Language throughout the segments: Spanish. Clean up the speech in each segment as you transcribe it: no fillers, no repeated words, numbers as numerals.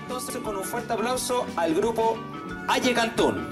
entonces con un fuerte aplauso al grupo Aye Cantún.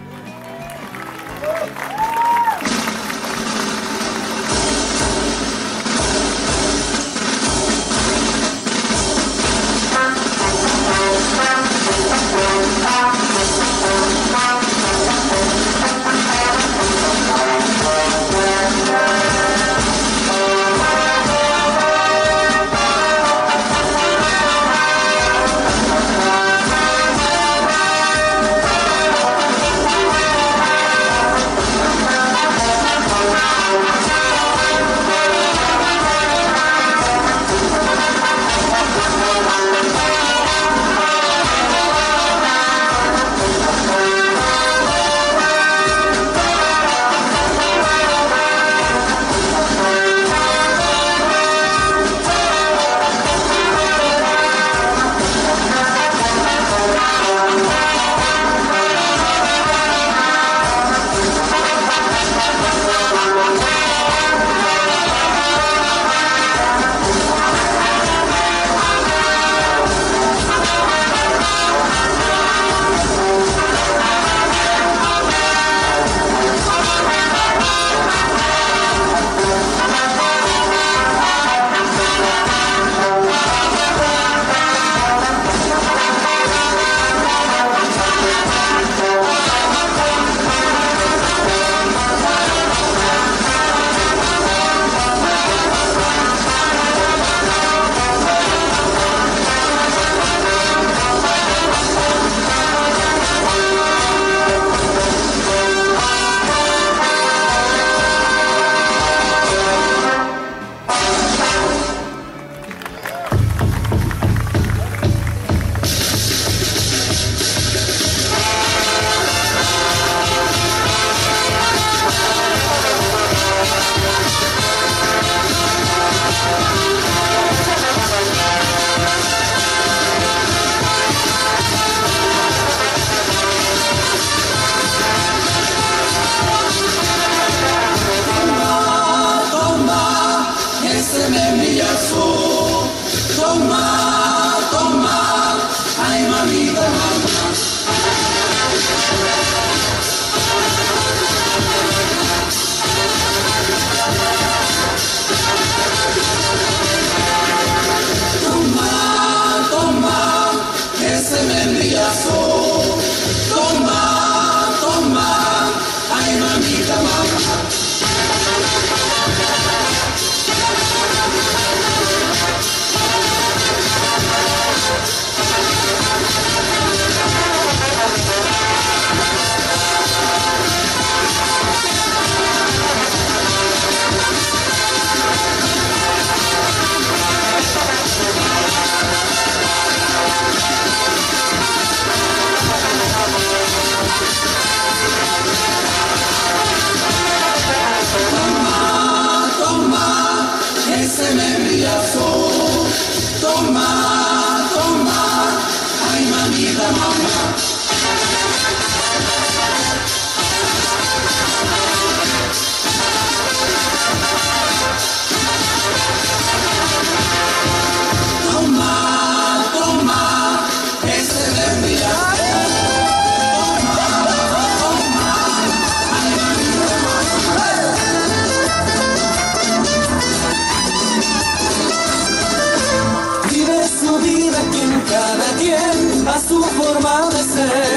Su forma de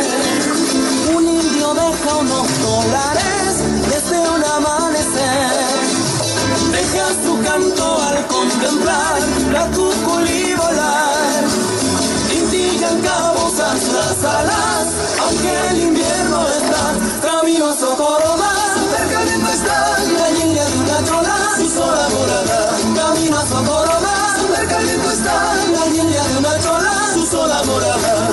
ser, un indio deja unos dólares desde un amanecer, deja su canto al contemplar la cuculí volar, indican cabos hasta las alas, aunque el invierno está, camino a Socorro super caliente está, la línea de una chola, su sola morada, camino a Socorro super caliente está, la línea de una chola, su sola morada.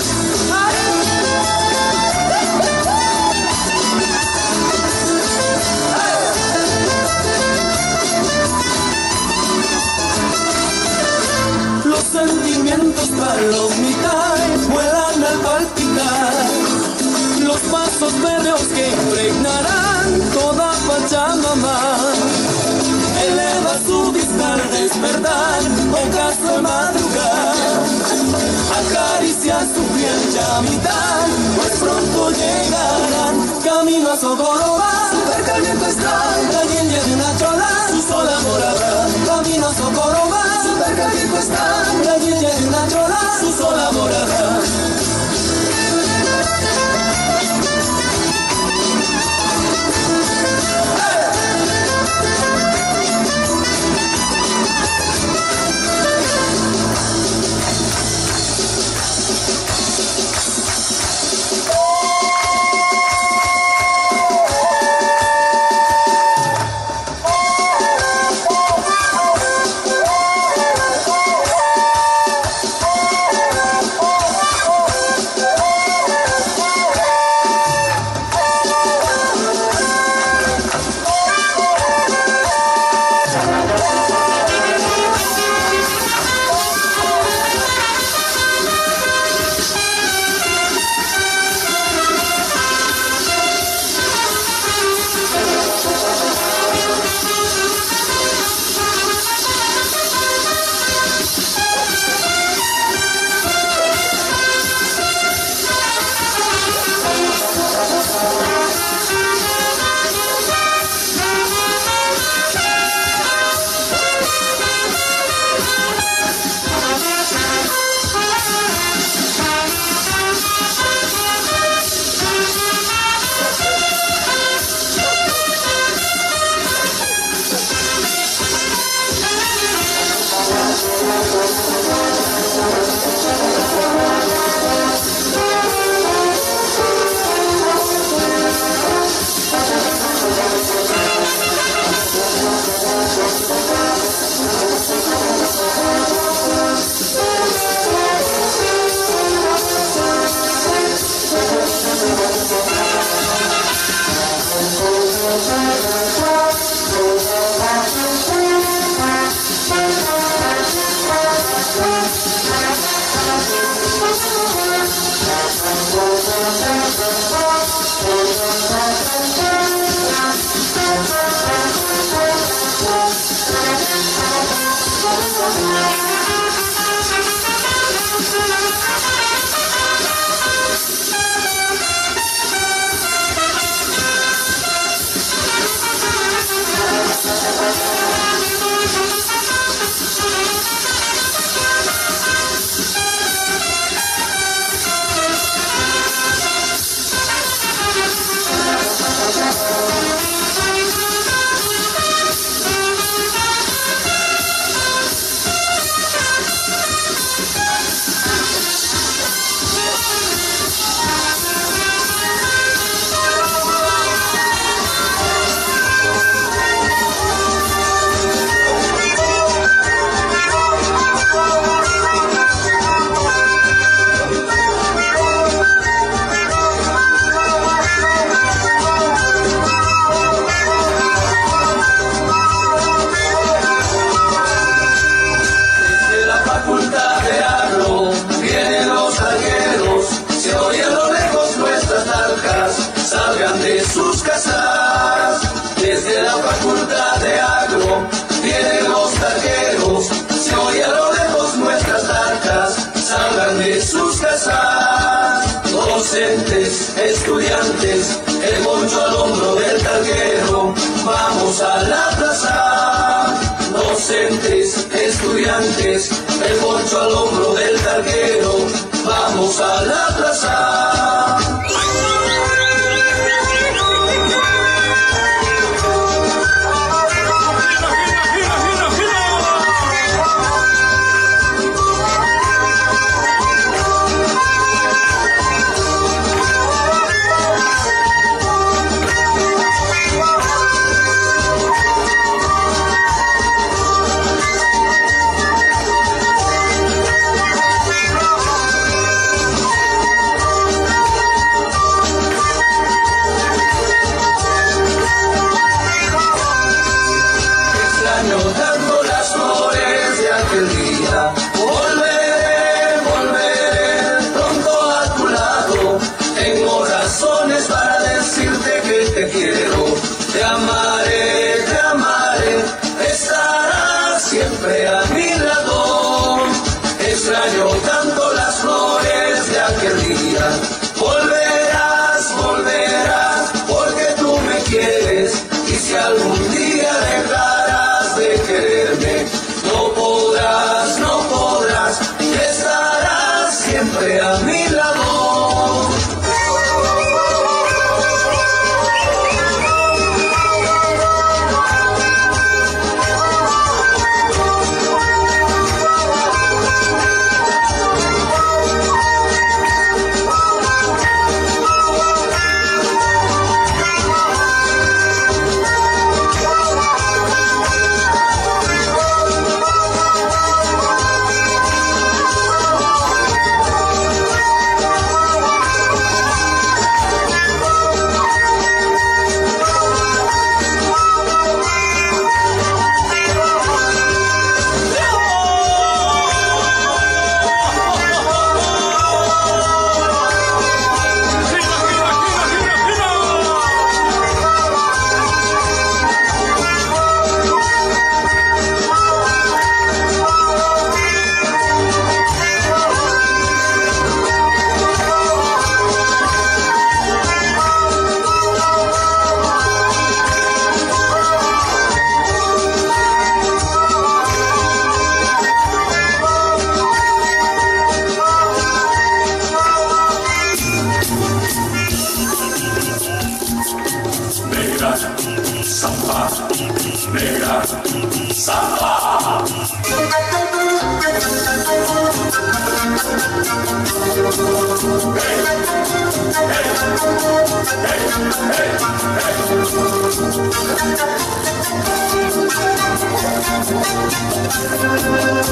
Sentimientos palomitares vuelan al palpitar, los pasos férreos que impregnarán toda Pachamama. Eleva su vista al despertar, ocaso de madrugar, acaricia su piel ya mitad, pues pronto llegarán. Camino a Socorro va, súper caliente está, la niña de una chola, su sola amor habrá. Camino a Socorro va, súper caliente está, la niña de una chola, su sola amor habrá. Docentes, estudiantes, el poncho al hombro del talquero, vamos a la plaza. Docentes, estudiantes, el poncho al hombro del talquero, vamos a la plaza.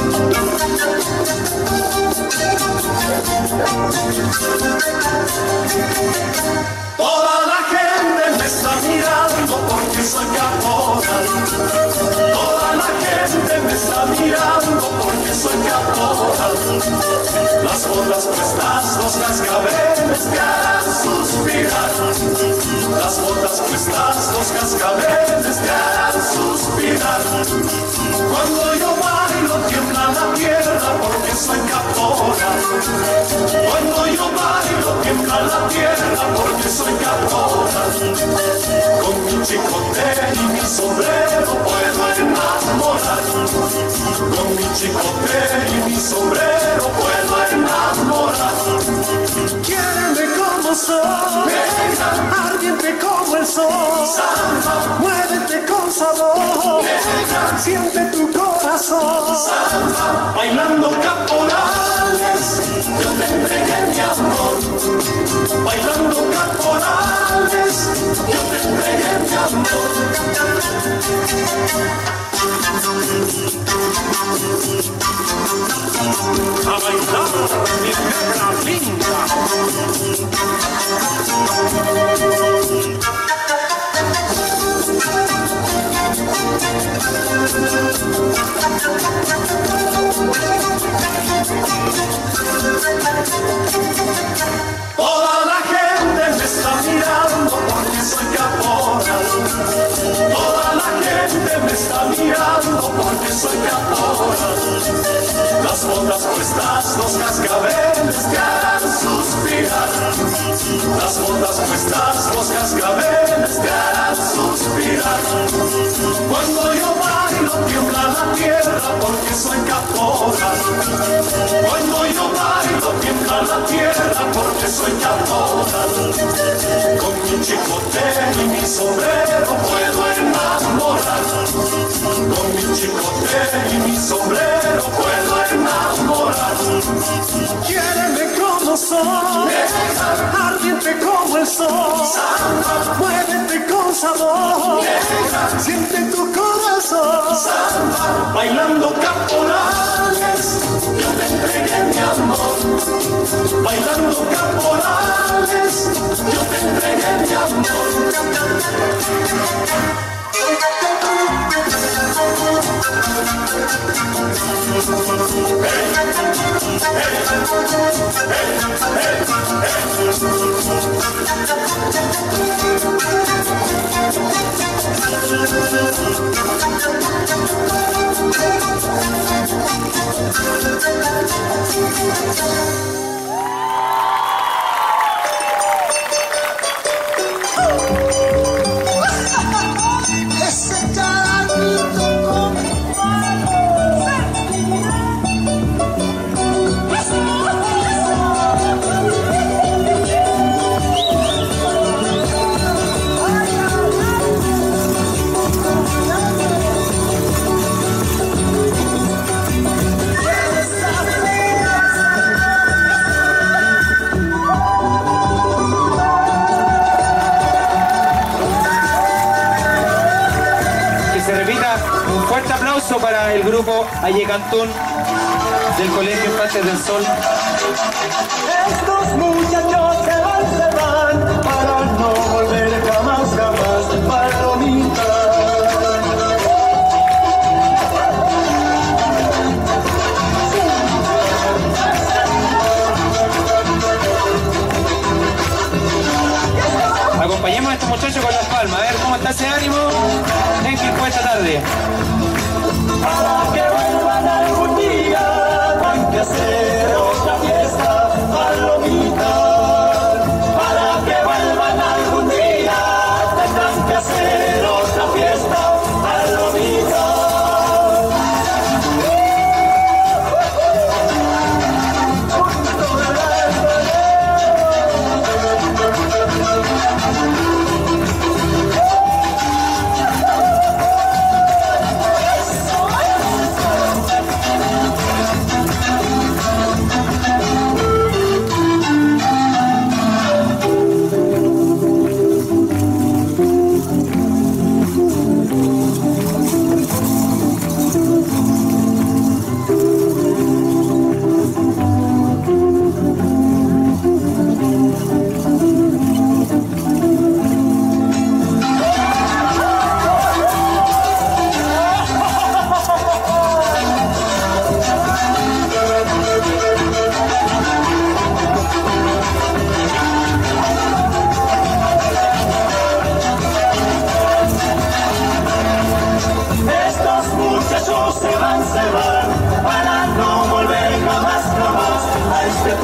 Toda la gente me está mirando porque soy caporal. Toda la gente me está mirando porque soy caporal. Las botas puestas, los cascabeles te harán suspirar. Las botas puestas, los cascabeles te harán suspirar. Cuando yo bailo tiembla la tierra porque soy caporal. Cuando yo bailo tiembla la tierra porque soy caporal. Con mi chicote y mi sombrero puedo enamorar. Con mi chicote y mi sombrero puedo enamorar. Quiéreme como soy, ardiente como el sol. Samba, Muévete con sabor, siente tu corazón. samba, bailando caporales, yo te entregué mi amor. Bailando caporales, yo te entregué mi amor. A bailar, mi negra linda. Toda la gente me está mirando porque soy caporal. Toda la gente me está mirando porque soy caporal. Las botas puestas, los cascabeles te harán suspirar. Las botas puestas, los cascabeles te harán suspirar. Cuando yo bailo tiembla la tierra porque soy caporal. Cuando yo bailo tiembla la tierra porque soy caporal. Con mi chicote y mi sombrero puedo enamorar. Con mi chicote y mi sombrero puedo enamorar. Quiéreme como soy, ardiente como el sol. Samba, Muévete con sabor, siente tu corazón. samba, bailando caporales, yo te entregué mi amor. Bailando caporales, yo te entregué mi amor. Ese carrito con Fuerte aplauso para el grupo Aye Cantún del Colegio Infantes del Sol. estos muchachos se van para no volver jamás, jamás, palomita. Acompañemos a estos muchachos con las palmas, a ver cómo está ese ánimo en que fue esta tarde. Para que vuelvan algún día, hay que hacer otra fiesta, palomita. Para que vuelvan algún día, tendrán que hacer otra fiesta, palomita.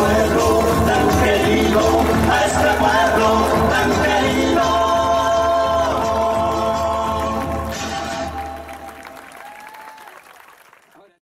pueblo tan querido, a este pueblo